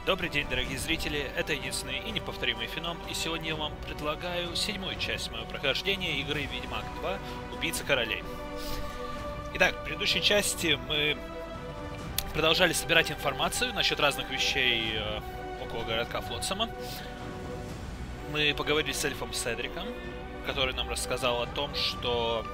Добрый день, дорогие зрители, это единственный и неповторимый Феном, и сегодня я вам предлагаю седьмую часть моего прохождения игры Ведьмак 2 Убийца Королей. Итак, в предыдущей части мы продолжали собирать информацию насчет разных вещей около городка Флотсама. Мы поговорили с эльфом Седриком, который нам рассказал о том, что...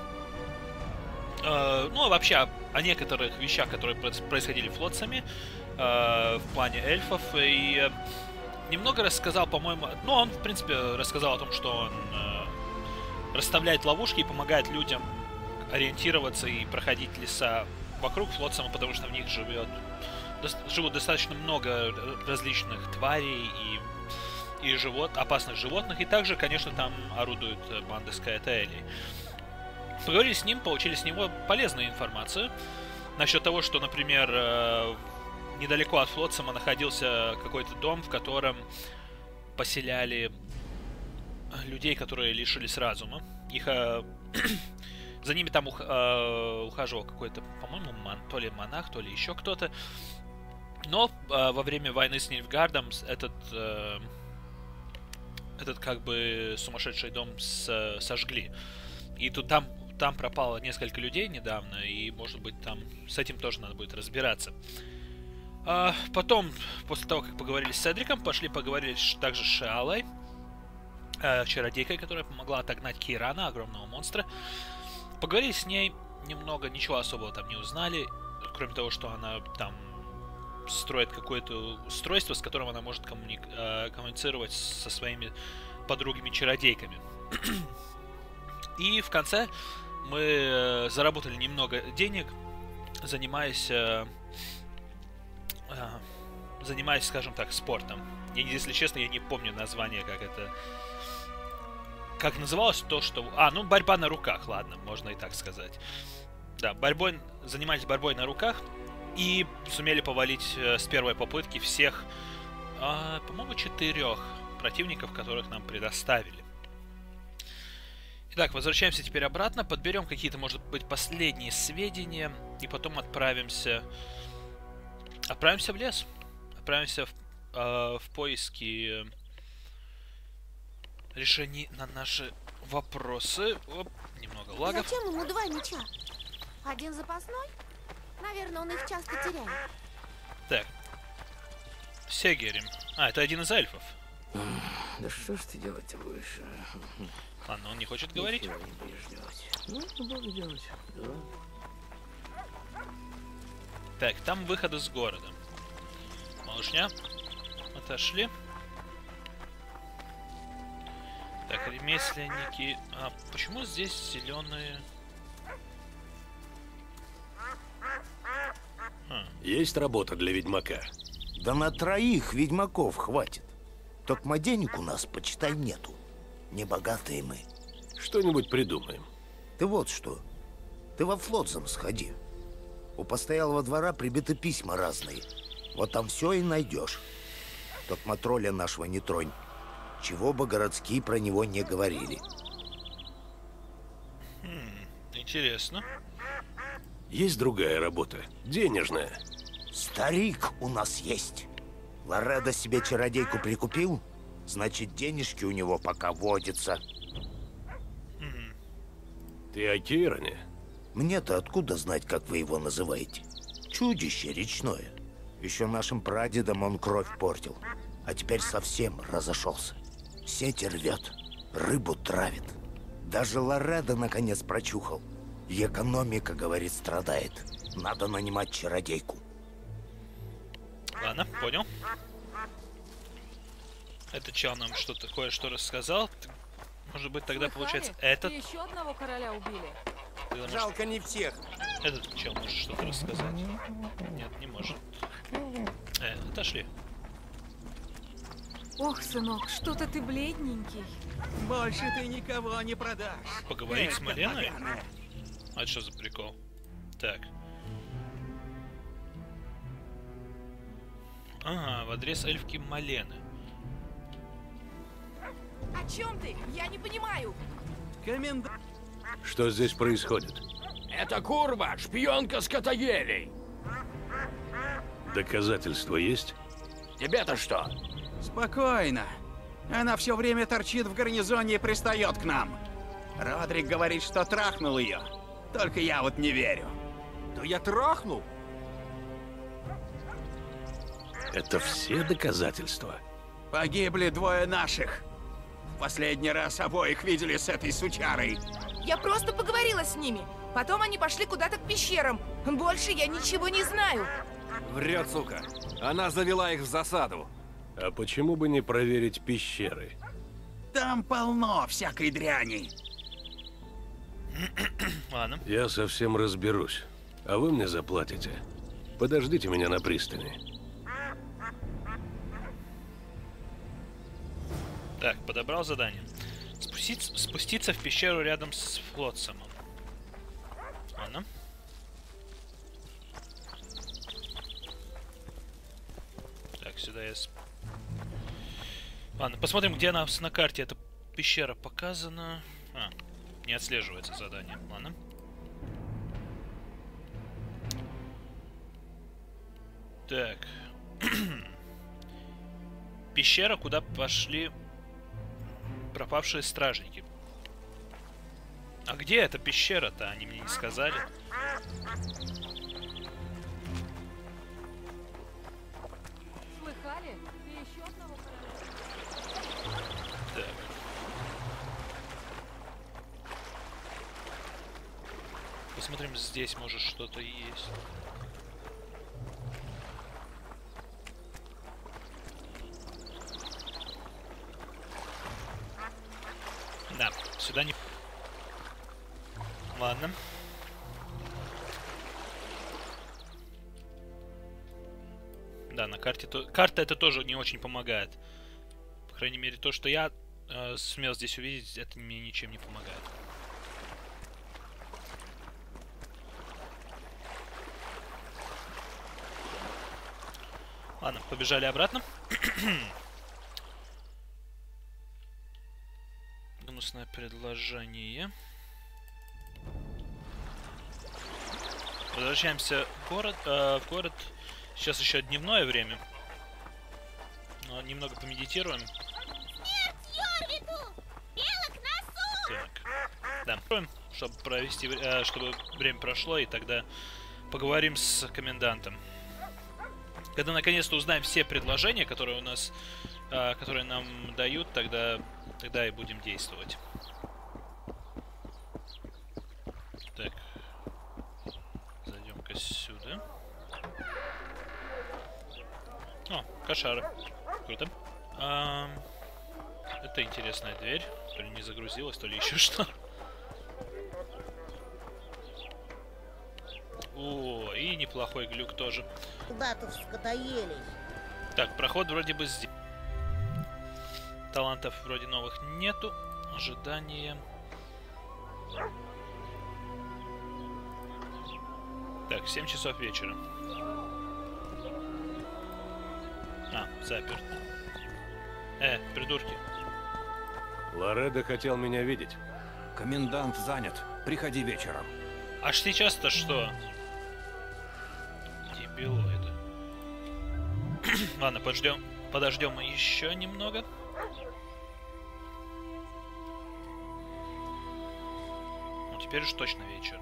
вообще о некоторых вещах, которые происходили в Флотсаме, в плане эльфов, и немного рассказал, по-моему... он, в принципе, рассказал о том, что он расставляет ловушки и помогает людям ориентироваться и проходить леса вокруг Флотсама, потому что в них живут достаточно много различных тварей и опасных животных, и также, конечно, там орудуют банды Скайатаэлей. Поговорили с ним, получили с него полезную информацию насчет того, что, например, недалеко от Флотсама находился какой-то дом, в котором поселяли людей, которые лишились разума. За ними там ухаживал какой-то, по-моему, то ли монах, то ли еще кто-то. Но во время войны с Нильфгардом этот как бы сумасшедший дом сожгли. И там пропало несколько людей недавно, и, может быть, там с этим тоже надо будет разбираться. Потом, после того, как поговорили с Седриком, поговорили также с Шиалой, чародейкой, которая помогла отогнать Кейрана, огромного монстра. Поговорили с ней немного, ничего особого там не узнали, кроме того, что она там строит какое-то устройство, с которым она может коммуницировать со своими подругами-чародейками. И в конце мы заработали немного денег, занимаясь, скажем так, спортом. Если честно, я не помню название, как называлось то, что... борьба на руках, ладно, можно и так сказать. Да, занимались борьбой на руках и сумели повалить с первой попытки всех, по-моему, 4 противников, которых нам предоставили. Итак, возвращаемся теперь обратно, подберем какие-то, может быть, последние сведения, и потом отправимся в лес. Отправимся в поиски решений на наши вопросы. Немного лагов. Зачем ему 2 меча? Один запасной? Наверное, он их часто теряет. Так. Сегерим. Это один из эльфов. Да что ж ты делать-то будешь? Ладно, он не хочет говорить. Ничего не будешь делать. Буду делать. Да. Так, там выход из города. Малышня. Отошли. Так, ремесленники. Почему здесь зеленые? Есть работа для ведьмака. Да на 3 ведьмаков хватит. Только денег у нас, почитай, нету. Не богатые мы. Что-нибудь придумаем. Ты вот что. Ты во Флотсам сходи. У постоялого двора прибиты письма разные. Вот там все и найдешь. Только матроля нашего не тронь. Чего бы городские про него не говорили. Интересно. Есть другая работа. Денежная. Старик у нас есть. Лоредо себе чародейку прикупил, значит, денежки у него пока водятся. Ты о Кейране? Мне-то откуда знать, как вы его называете? Чудище речное. Еще нашим прадедам он кровь портил, а теперь совсем разошелся. Сети рвет, рыбу травит. Даже Лоредо наконец прочухал. И экономика, говорит, страдает. Надо нанимать чародейку. Ладно, понял. Это чел нам что-то кое-что рассказал. Может быть, тогда получается этот... Еще одного короля убили. Жалко не всех. Этот чел может что-то рассказать. Нет, не может. Отошли. Ох, сынок, что-то ты бледненький. Больше ты никого не продашь. Поговорить с Маленой? А это что за прикол? Так. В адрес эльфки Малены. О чем ты? Я не понимаю. Комендант. Что здесь происходит? Это Курба, шпионка Скотоелей. Доказательства есть? Тебе-то что? Спокойно. Она все время торчит в гарнизоне и пристает к нам. Родрик говорит, что трахнул ее. Только я вот не верю. Да я трахнул. Это все доказательства. Погибли двое наших. В последний раз обоих видели с этой сучарой. Я просто поговорила с ними. Потом они пошли куда-то к пещерам. Больше я ничего не знаю. Врет, сука. Она завела их в засаду. А почему бы не проверить пещеры? Там полно всякой дряни. Ладно. Я совсем разберусь. А вы мне заплатите. Подождите меня на пристани. Так, подобрал задание. Спуститься в пещеру рядом с Флотсомом. Ладно. Так, сюда я... Ладно, посмотрим, где у нас на карте эта пещера показана. А, не отслеживается задание. Ладно. Так. Пещера, куда пошли пропавшие стражники. А где эта пещера-то? Они мне не сказали. Слыхали? Ты еще одного короля? Так. Посмотрим, здесь может что-то есть. Да, сюда не... Ладно. Да, на карте... Карта это тоже не очень помогает. По крайней мере, то, что я сумел здесь увидеть, это мне ничем не помогает. Ладно, побежали обратно. Гнусное предложение. Возвращаемся в город. Сейчас еще дневное время. Но немного помедитируем. Так. Да. Чтобы провести, чтобы время прошло, и тогда поговорим с комендантом. Когда наконец-то узнаем все предложения, которые у нас, которые нам дают, тогда и будем действовать. Так. Зайдем-ка сюда. О, кошара. Круто. Это интересная дверь. То ли не загрузилась, то ли еще что. О, и неплохой глюк тоже. Куда-то скотоелись. Так, проход вроде бы здесь. Талантов вроде новых нету. Ожидание. Так, 7 часов вечера. А, заперт. Придурки. Лоредо хотел меня видеть. Комендант занят. Приходи вечером. Аж сейчас-то что? Дебило это. Ладно, подождем еще немного. Ну, теперь уж точно вечер.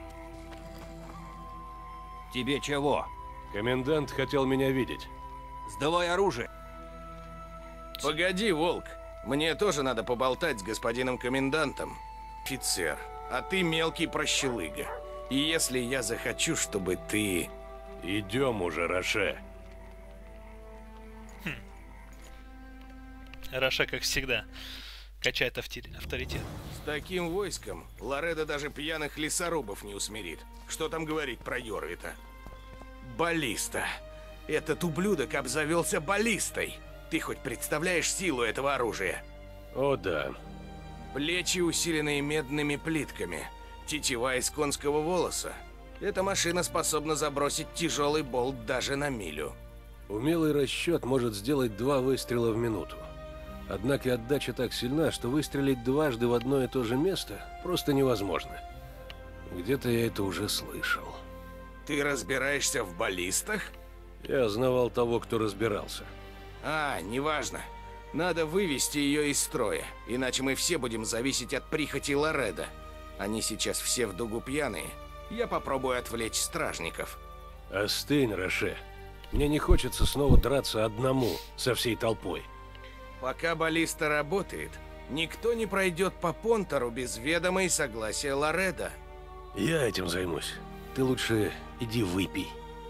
Тебе чего? Комендант хотел меня видеть. Сдавай оружие. Погоди, Волк. Мне тоже надо поболтать с господином комендантом. Офицер, а ты мелкий прощелыга. И если я захочу, чтобы ты... Идем уже, Роше. Роше, как всегда, качает авторитет. С таким войском Лоредо даже пьяных лесорубов не усмирит. Что там говорить про Йорвита? Баллиста. Этот ублюдок обзавелся баллистой. Ты хоть представляешь силу этого оружия? О, да. Плечи, усиленные медными плитками. Тетива из конского волоса. Эта машина способна забросить тяжелый болт даже на милю. Умелый расчет может сделать 2 выстрела в минуту. Однако отдача так сильна, что выстрелить дважды в одно и то же место просто невозможно. Где-то я это уже слышал. Ты разбираешься в баллистах? Я знавал того, кто разбирался. Неважно. Надо вывести ее из строя, иначе мы все будем зависеть от прихоти Лоредо. Они сейчас все в дугу пьяные. Я попробую отвлечь стражников. Остынь, Роше. Мне не хочется снова драться одному со всей толпой. Пока баллиста работает, никто не пройдет по Понтору без ведома и согласия Лоредо. Я этим займусь. Ты лучше иди выпей.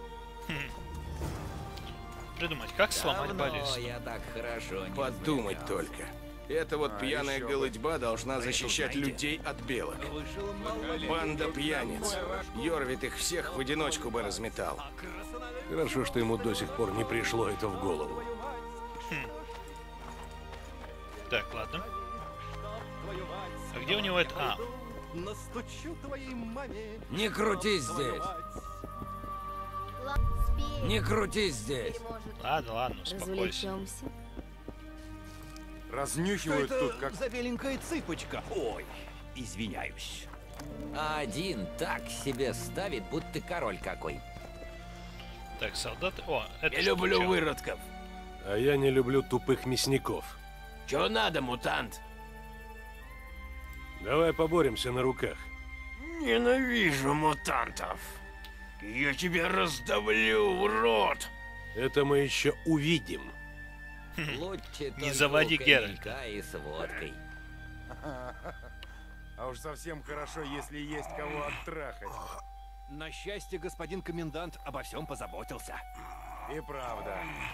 Придумать, как сломать баллисту. Я так хорошо не Подумать смеялся. только. Эта вот пьяная еще бы. голытьба должна защищать людей от белок. Банда пьяниц. Йорвит их всех в одиночку бы разметал. Хорошо, что ему до сих пор не пришло это в голову. Так, ладно. А где у него это... Не крутись здесь. Не крутись здесь. Ладно, успокойся. Развлечемся. Разнюхивают тут как... за беленькая цыпочка? Ой, извиняюсь. А один так себе ставит, будто король какой. Так, солдаты... О, это Не что люблю чел? выродков. А я не люблю тупых мясников. Чё надо, мутант? Давай поборемся на руках. Ненавижу мутантов. Я тебя раздавлю, урод! Это мы еще увидим. Лучше Не только заводи у Геральта. коньяка и с водкой. А уж совсем хорошо, если есть кого оттрахать. На счастье, господин комендант обо всем позаботился. И правда.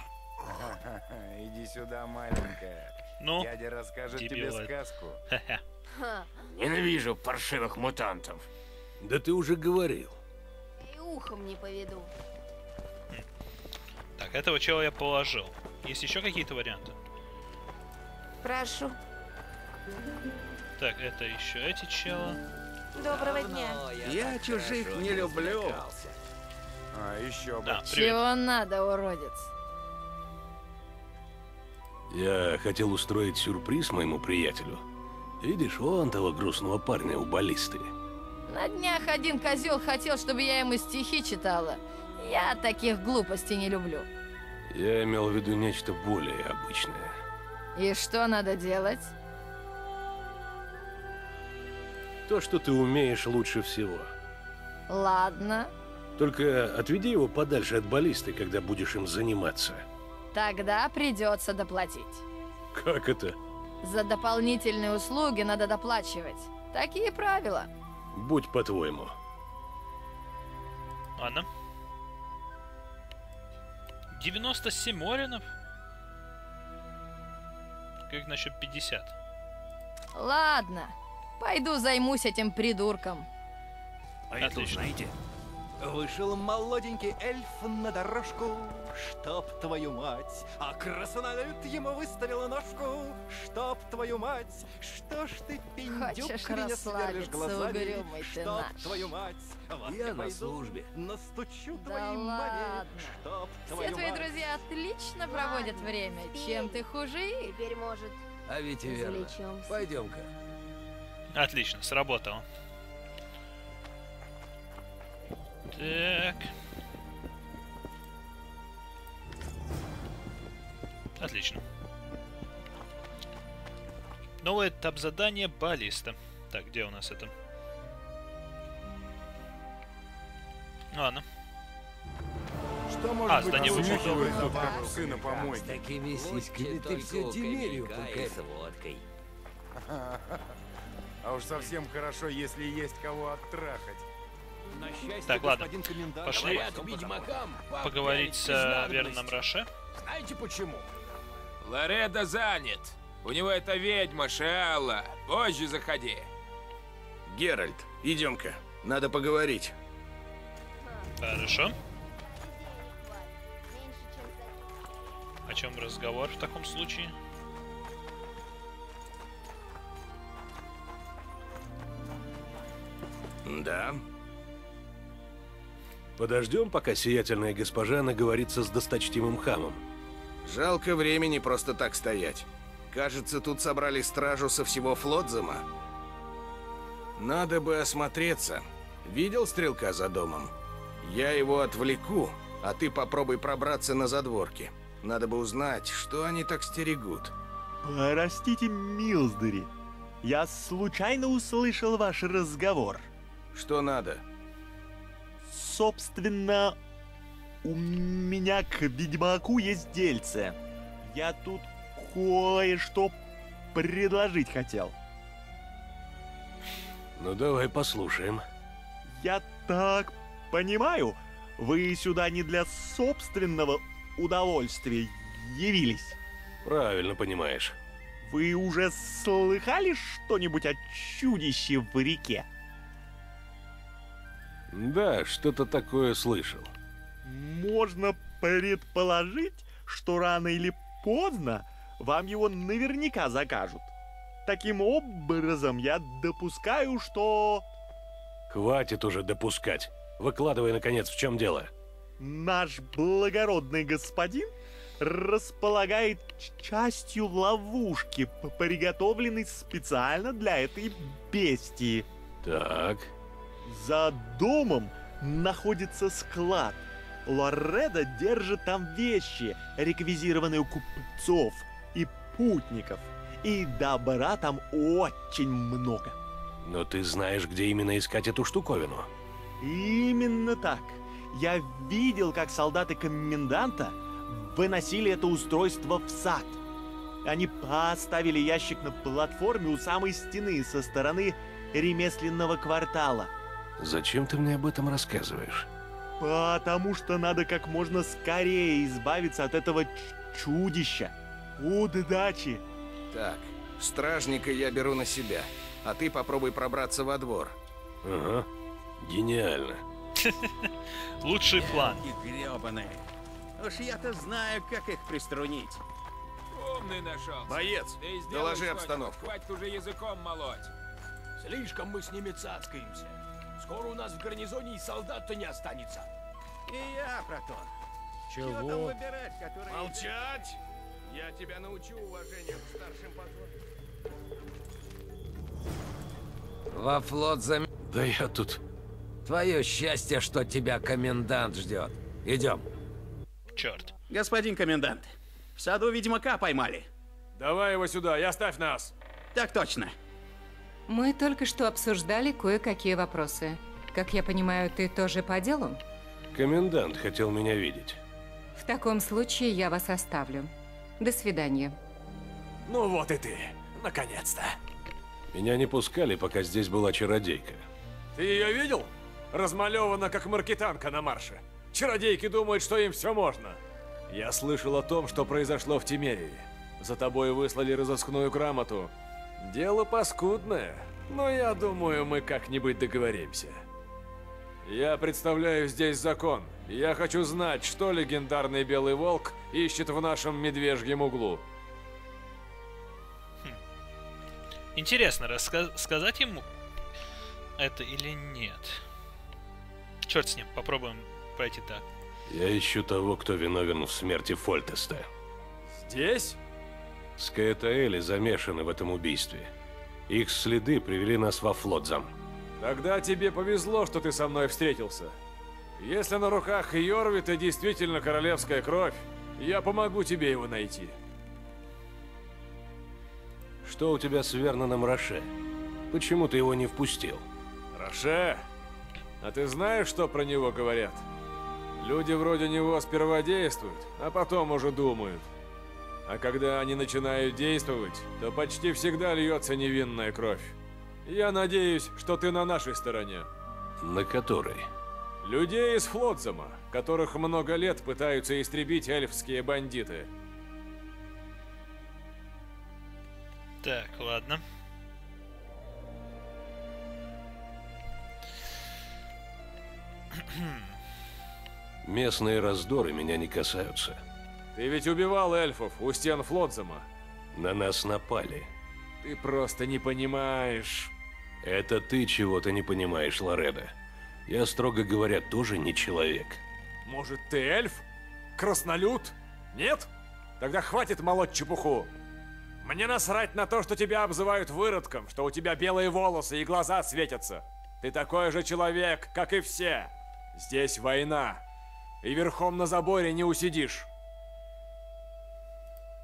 Иди сюда, маленькая. Ну, Дядя расскажет тебе дебилы. сказку. Ха, Ненавижу паршивых мутантов. Да ты уже говорил. и ухом не поведу. Так, этого чела я положил. Есть еще какие-то варианты? Прошу. Так, это еще эти чела. Доброго дня. Давно Я так чужих хорошо не люблю. развлекался. А, еще бы. Да, привет. Чего надо, уродец? Я хотел устроить сюрприз моему приятелю. Видишь, вон того грустного парня у баллисты. На днях один козел хотел, чтобы я ему стихи читала. Я таких глупостей не люблю. Я имел в виду нечто более обычное. И что надо делать? То, что ты умеешь лучше всего. Ладно, Только отведи его подальше от баллисты, когда будешь им заниматься. тогда придется доплатить. Как это? За дополнительные услуги надо доплачивать. Такие правила. Будь по-твоему. Ладно. 97 оренов? Как насчет 50? Ладно, пойду займусь этим придурком. А это, Отлично. знаете, вышел молоденький эльф на дорожку, чтоб твою мать, а краснолюд ему выставила ножку, чтоб твою мать, что ж ты, пиндюк, Хочешь меня сверлишь расслабиться, глазами, угрюмый ты чтоб наш. твою мать, вот Я на пойду, службе. настучу Да твоей маме, ладно. чтоб Все твою твои мать. друзья отлично проводят Ладно, время. успеем. Чем ты хуже их? Теперь, может, А ведь и верно. развлечемся. Пойдем-ка. Отлично, сработало. Так. Отлично. Новый этап задания баллиста. Так, где у нас это? Ладно. Что может быть здание выполнено. разнюхивают тут как псы на С помойке? такими сиськами Лучше ты только все у Демерию коньяка и покоришь. с водкой. А уж совсем хорошо, если есть кого оттрахать. На счастье, Так, ладно. господин комендант, Пошли. обо всем ведьмакам Поговорить с Верном Роше. Знаете почему? Лоредо занят. У него это ведьма, Шиалла. Позже заходи. Геральт, идем-ка. Надо поговорить. Хорошо. Меньше, чем за... О чем разговор в таком случае? Да. Подождем, пока сиятельная госпожа наговорится с досточтимым хамом. Жалко времени просто так стоять. Кажется, тут собрали стражу со всего Флотзема. Надо бы осмотреться. Видел стрелка за домом? Я его отвлеку, а ты попробуй пробраться на задворки. Надо бы узнать, что они так стерегут. Простите, милздари. Я случайно услышал ваш разговор. Что надо? Собственно, у меня к ведьмаку есть дельце. Я тут кое-что предложить хотел. Ну давай послушаем. Я так понимаю, вы сюда не для собственного удовольствия явились? Правильно понимаешь. Вы уже слыхали что-нибудь о чудище в реке? Да, что-то такое слышал. Можно предположить, что рано или поздно вам его наверняка закажут. Таким образом, я допускаю, что... Хватит уже допускать. Выкладывай, наконец, в чем дело. Наш благородный господин располагает частью ловушки, приготовленной специально для этой бестии. Так. За домом находится склад. Лоредо держит там вещи, реквизированные у купцов и путников. И добра там очень много. Но ты знаешь, где именно искать эту штуковину? Именно так. Я видел, как солдаты коменданта выносили это устройство в сад. Они поставили ящик на платформе у самой стены со стороны ремесленного квартала. Зачем ты мне об этом рассказываешь? Потому что надо как можно скорее избавиться от этого чудища. Удачи! Так, стражника я беру на себя, а ты попробуй пробраться во двор. Ага, гениально. Лучший план. И гребаные. Уж я-то знаю, как их приструнить. Умный нашелся. Боец, Ты сделай доложи свой, обстановку. Хватит уже языком молоть. Слишком мы с ними цацкаемся. Скоро у нас в гарнизоне и солдат-то не останется. И я про то. Чего? Что там выбирать, который... Молчать! Я тебя научу уважению к старшим патронам. Во флот зам... Да я тут... Твое счастье, что тебя комендант ждет. Идем. Черт. Господин комендант, в саду ведьмака поймали. Давай его сюда и оставь нас. Так точно. Мы только что обсуждали кое-какие вопросы. Как я понимаю, ты тоже по делу? Комендант хотел меня видеть. В таком случае я вас оставлю. До свидания. Ну вот и ты. Наконец-то. Меня не пускали, пока здесь была чародейка. Ты ее видел? Размалевана, как маркетанка на марше. Чародейки думают, что им все можно. Я слышал о том, что произошло в Тимерии. За тобой выслали разыскную грамоту. Дело паскудное, но я думаю, мы как-нибудь договоримся. Я представляю здесь закон. Я хочу знать, что легендарный Белый Волк ищет в нашем медвежьем углу. Интересно, сказать ему это или нет? Черт с ним, попробуем пройти так. Я ищу того, кто виновен в смерти Фольтеста. Здесь? Скаэтаэли замешаны в этом убийстве. Их следы привели нас во Флотзам. Тогда тебе повезло, что ты со мной встретился. Если на руках Йорвита действительно королевская кровь, я помогу тебе его найти. Что у тебя с Верноном Роше? Почему ты его не впустил? Роше? А ты знаешь, что про него говорят? Люди вроде него сперва действуют, а потом уже думают. А когда они начинают действовать, то почти всегда льется невинная кровь. Я надеюсь, что ты на нашей стороне. На которой? Людей из Флотзама, которых много лет пытаются истребить эльфские бандиты. Так, ладно. Местные раздоры меня не касаются. Ты ведь убивал эльфов у стен Флотзама. На нас напали. Ты просто не понимаешь. Это ты чего-то не понимаешь, Лоредо. Я, строго говоря, тоже не человек. Может, ты эльф? Краснолюд? Нет? Тогда хватит молоть чепуху. Мне насрать на то, что тебя обзывают выродком, что у тебя белые волосы и глаза светятся. Ты такой же человек, как и все. Здесь война. И верхом на заборе не усидишь.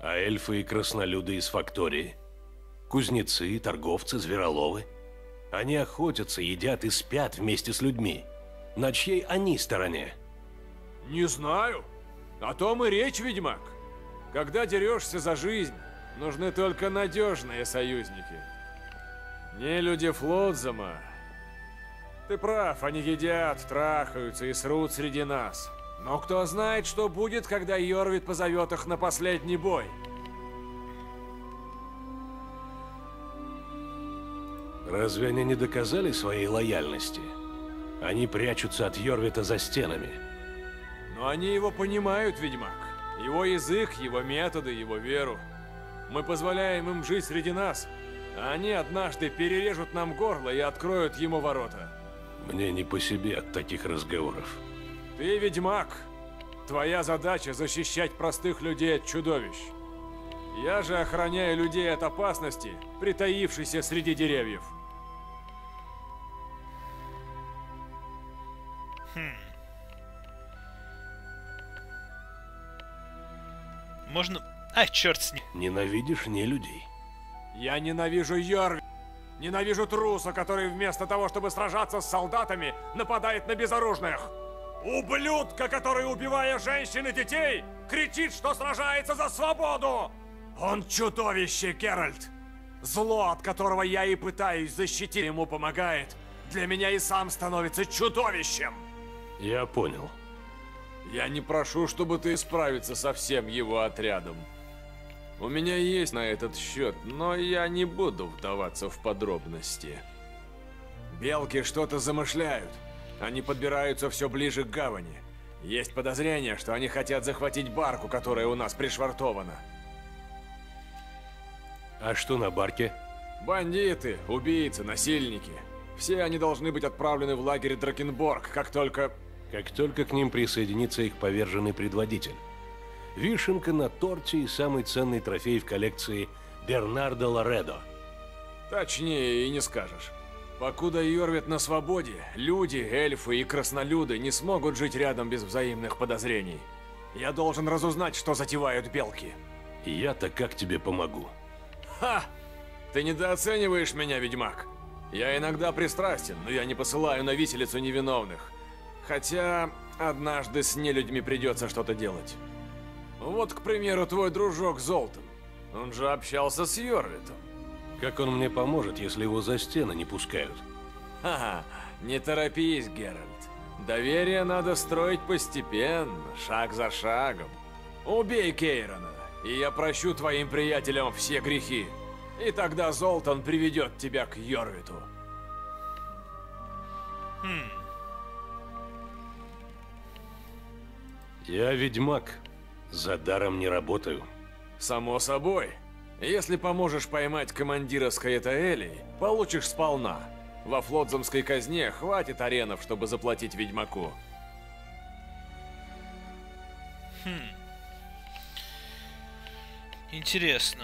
А эльфы и краснолюды из фактории? Кузнецы, торговцы, звероловы? Они охотятся, едят и спят вместе с людьми. На чьей они стороне? Не знаю. О том и речь, ведьмак. Когда дерешься за жизнь, нужны только надежные союзники. Не люди Флотзама. Ты прав, они едят, трахаются и срут среди нас. Но кто знает, что будет, когда Йорвит позовет их на последний бой. Разве они не доказали своей лояльности? Они прячутся от Йорвита за стенами. Но они его понимают, ведьмак. Его язык, его методы, его веру. Мы позволяем им жить среди нас, а они однажды перережут нам горло и откроют ему ворота. Мне не по себе от таких разговоров. Ты ведьмак. Твоя задача защищать простых людей от чудовищ. Я же охраняю людей от опасности, притаившейся среди деревьев. Можно... Ай, черт с ним. Ненавидишь нелюдей? Я ненавижу Йорвит. Ненавижу труса, который вместо того, чтобы сражаться с солдатами, нападает на безоружных. Ублюдка, который, убивая женщин и детей, кричит, что сражается за свободу. Он чудовище, Геральт. Зло, от которого я и пытаюсь защитить, ему помогает. Для меня и сам становится чудовищем. Я понял. Я не прошу, чтобы ты справиться со всем его отрядом. У меня есть на этот счет, но я не буду вдаваться в подробности. Белки что-то замышляют. Они подбираются все ближе к гавани. Есть подозрение, что они хотят захватить барку, которая у нас пришвартована. А что на барке? Бандиты, убийцы, насильники. Все они должны быть отправлены в лагерь Дракенборг, как только к ним присоединится их поверженный предводитель. Вишенка на торте и самый ценный трофей в коллекции Бернардо Лоредо. Точнее и не скажешь. Покуда Йорвит на свободе, люди, эльфы и краснолюды не смогут жить рядом без взаимных подозрений. Я должен разузнать, что затевают белки. Я-то как тебе помогу? Ха! Ты недооцениваешь меня, ведьмак. Я иногда пристрастен, но я не посылаю на виселицу невиновных. Хотя однажды с нелюдьми придется что-то делать. Вот, к примеру, твой дружок Золтан. Он же общался с Йорвитом. Как он мне поможет, если его за стены не пускают? Ха-ха, не торопись, Геральт. Доверие надо строить постепенно, шаг за шагом. Убей Кейрона, и я прощу твоим приятелям все грехи. И тогда Золтан приведет тебя к Йорвиту. Я ведьмак. За даром не работаю. Само собой. Если поможешь поймать командира Скаэтаэлей, получишь сполна. Во флотзамской казне хватит аренов, чтобы заплатить ведьмаку. Интересно.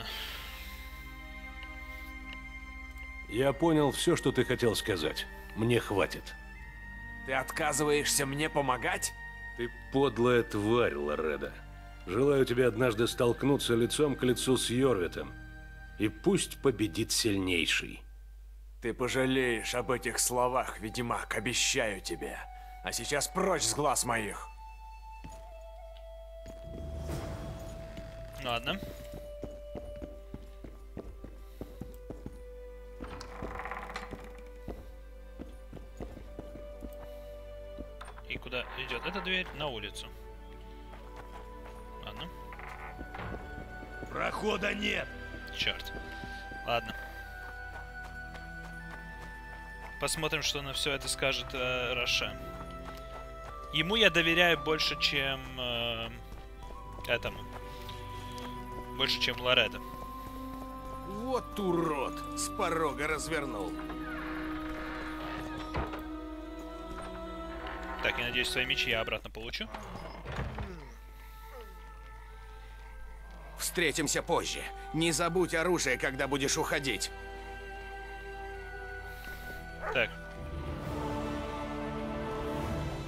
Я понял все, что ты хотел сказать. Мне хватит. Ты отказываешься мне помогать? Ты подлая тварь, Лоредо. Желаю тебе однажды столкнуться лицом к лицу с Йорвитом. И пусть победит сильнейший. Ты пожалеешь об этих словах, ведьмак, обещаю тебе. А сейчас прочь с глаз моих. Ладно. И куда идет эта дверь? На улицу. Ладно. Прохода нет. Черт. Ладно. Посмотрим, что на все это скажет Роше. Ему я доверяю больше, чем этому. Больше, чем Лоредо. Вот урод! С порога развернул. Так, я надеюсь, свои мечи я обратно получу. Встретимся позже. Не забудь оружие, когда будешь уходить. Так.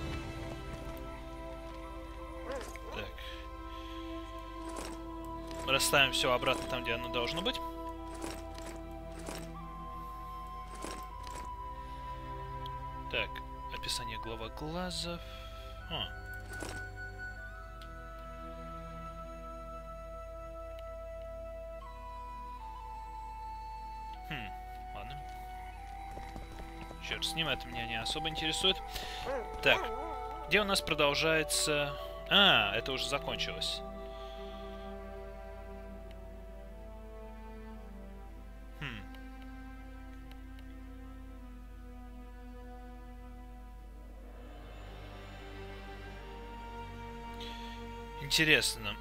Так. расставим все обратно там, где оно должно быть. Так, описание глазов. Ладно. Черт с ним, это меня не особо интересует. Так, где у нас продолжается... это уже закончилось. Интересно.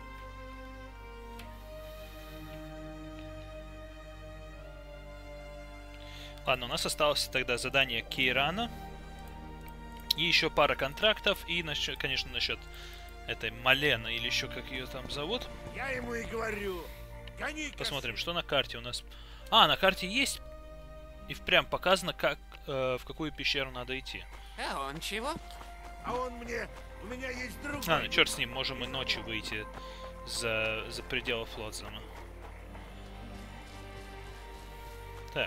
Ладно, у нас осталось тогда задание Кейрана. И еще пара контрактов. И, конечно, насчет этой Малены, или еще как ее там зовут. Я ему и говорю. Посмотрим, что на карте у нас. На карте есть. И впрямь показано, как в какую пещеру надо идти. А он чего? А он мне... У меня есть друг. Ну черт с ним, можем и ночью выйти за пределы Флотзама. Так.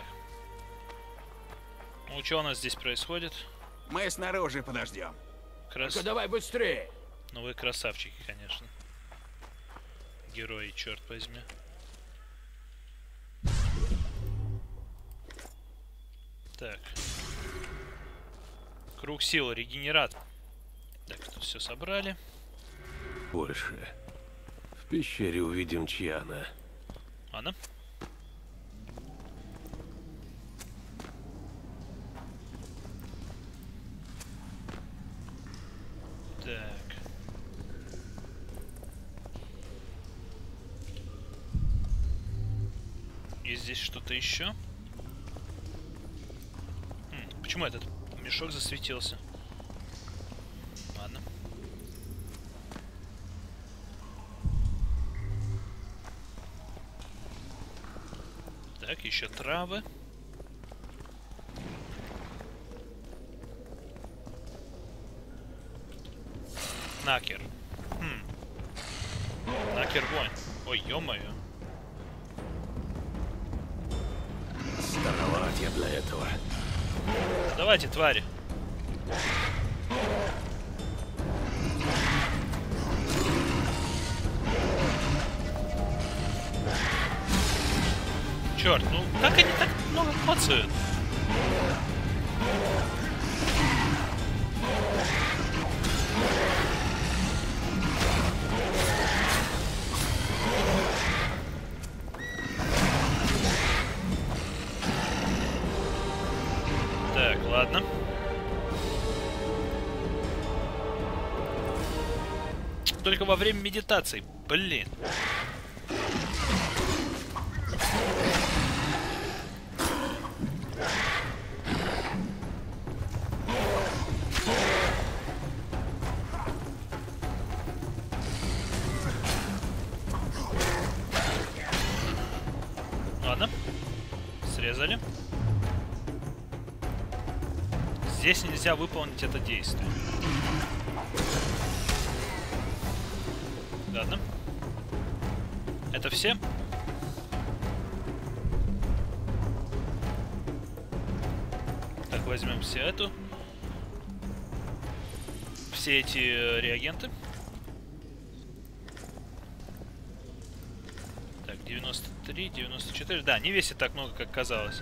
Ну, что у нас здесь происходит? Мы снаружи подождем. Ну-ка, давай быстрее. Ну вы красавчики, конечно. Герои, черт возьми. Так. Круг силы, регенерат. Так, тут все собрали. Больше. В пещере увидим, чья она. Ладно. Так. И здесь что-то еще? Почему этот мешок засветился? Ладно. Так, еще травы. Накер. Накер воин. Ой, ё-моё. Староват я для этого. Давайте, твари. Черт, ну как они так много коцают? Так, ладно. Только во время медитации, блин. Ладно. Срезали. Здесь нельзя выполнить это действие. Ладно. Это все? Так, возьмем все эту. Все эти реагенты. Так, 93, 94. Да, не весит так много, как казалось.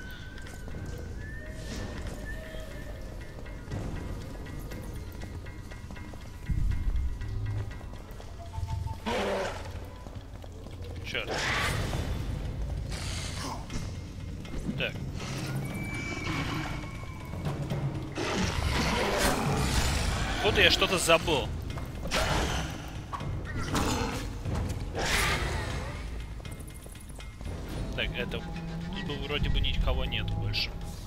Черт. Так. Вот я что-то забыл. Так, это... Тут вроде бы никого нет больше.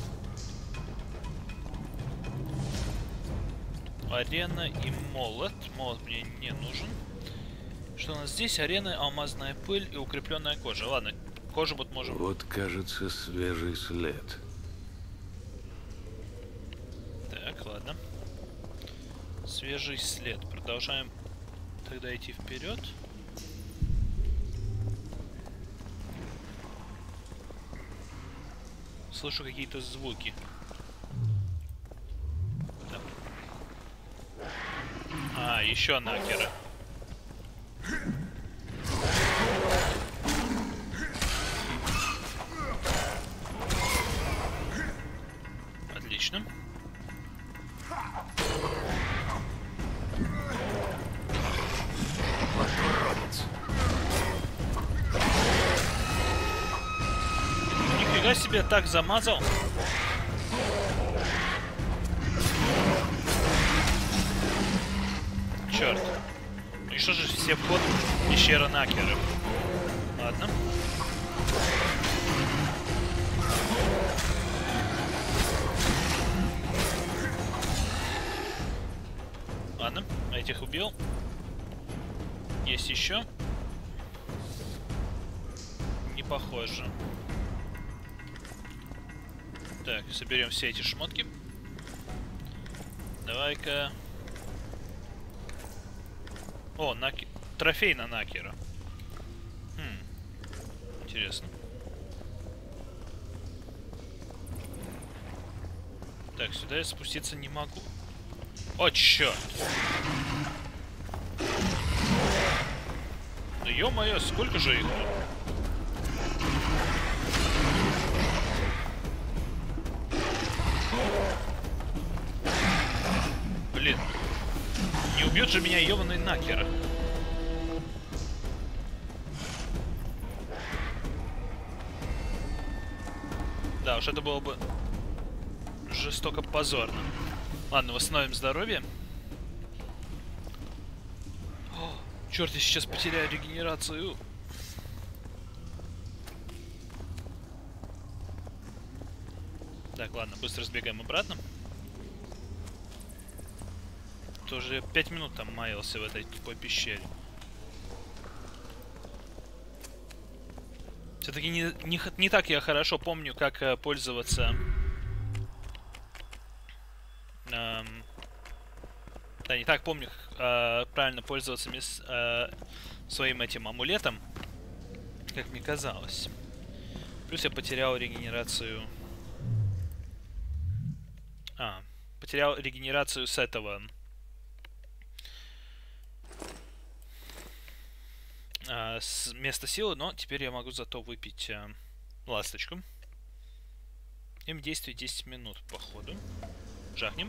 Арена и молот. Молот мне не нужен. Что у нас здесь? Арена, алмазная пыль и укрепленная кожа. Ладно, кожу вот можем... Вот, кажется, свежий след. Так, ладно. Свежий след. Продолжаем тогда идти вперед. Слышу какие-то звуки. Так. А, еще накеры. Отлично. Нифига себе, так замазал. Черт. И что же все вход в пещера накеров? Ладно. Ладно, этих убил. Есть еще. Не похоже. Так, соберем все эти шмотки. Давай-ка. О, трофей на накера. Интересно. Так, сюда я спуститься не могу. О, черт! Да ё-моё, сколько же их тут? Блин. Не убьет же меня ёбаный накер. Да уж, это было бы жестоко позорно. Ладно, восстановим здоровье. О, черт, я сейчас потеряю регенерацию. Так, ладно, быстро сбегаем обратно. Тоже 5 минут там маялся в этой тупой пещере. Все-таки не так я хорошо помню, как пользоваться... Да, не так помню, правильно пользоваться своим этим амулетом, как мне казалось. Плюс я потерял регенерацию... потерял регенерацию с этого... с места силы, но теперь я могу зато выпить ласточку. Им действие 10 минут, походу. Жахнем.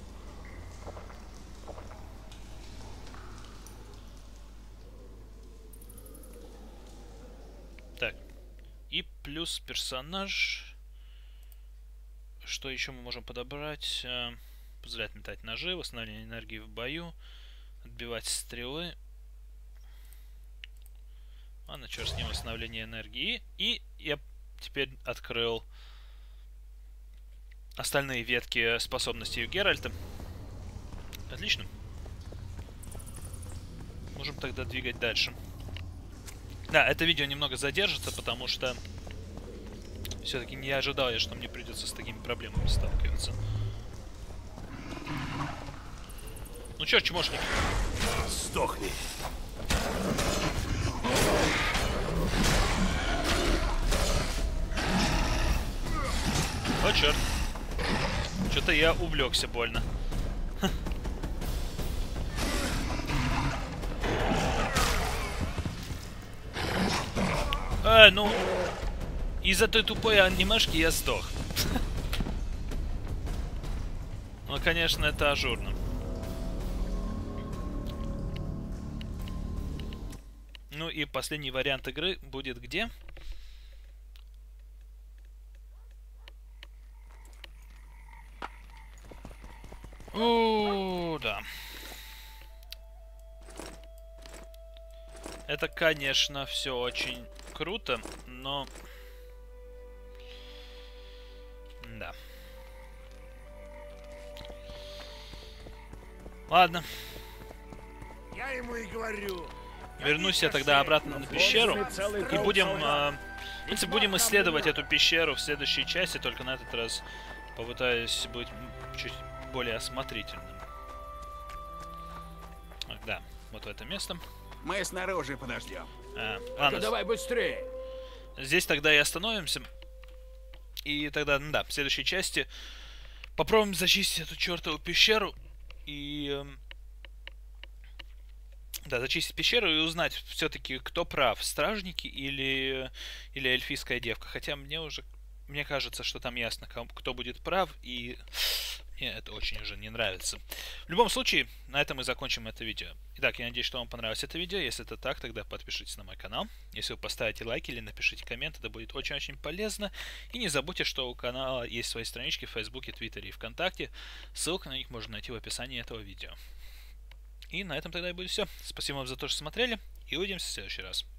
Так. И плюс персонаж. Что еще мы можем подобрать? Позволяет метать ножи, восстановление энергии в бою, отбивать стрелы. Ладно, черт с ним, восстановление энергии. И я теперь открыл остальные ветки способностей у Геральта. Отлично. Можем тогда двигать дальше. Да, это видео немного задержится, потому что все-таки не ожидал я, что мне придется с такими проблемами сталкиваться. Ну чё, чмошник? Сдохни. О, черт. Что-то я увлекся больно. Ну... Из-за той тупой анимешки я сдох. Ну, конечно, это ажурно. Ну и последний вариант игры будет где? О, да. Это, конечно, все очень круто, но... Да. Ладно. Я ему и говорю. Вернусь я тогда обратно на пещеру. И будем... в принципе, будем исследовать эту пещеру в следующей части, только на этот раз попытаюсь быть чуть более осмотрительным. Так, да, вот в это место. Мы снаружи подождем. Ладно. Давай быстрее. Здесь тогда и остановимся. И тогда, ну да, в следующей части попробуем зачистить эту чертову пещеру и... Да, зачистить пещеру и узнать все-таки, кто прав, стражники или эльфийская девка. Хотя мне кажется, что там ясно, кто будет прав, и мне это очень уже не нравится. В любом случае, на этом мы закончим это видео. Итак, я надеюсь, что вам понравилось это видео. Если это так, тогда подпишитесь на мой канал. Если вы поставите лайк или напишите коммент, это будет очень-очень полезно. И не забудьте, что у канала есть свои странички в Фейсбуке, Твиттере и ВКонтакте. Ссылку на них можно найти в описании этого видео. И на этом тогда и будет все. Спасибо вам за то, что смотрели, и увидимся в следующий раз.